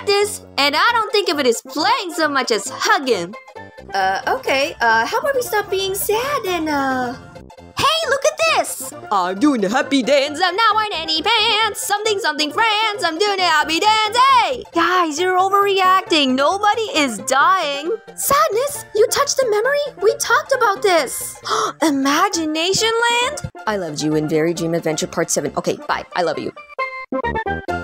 this, and I don't think of it as playing so much as hugging. Okay, how about we stop being sad and, Hey, look at this! I'm doing a happy dance, I'm not wearing any pants! Something, something, friends, I'm doing a happy dance, hey! Guys, you're overreacting, nobody is dying! Sadness, you touched the memory? We talked about this! Imagination Land? I loved you in Very Dream Adventure Part 7. Okay, bye, I love you.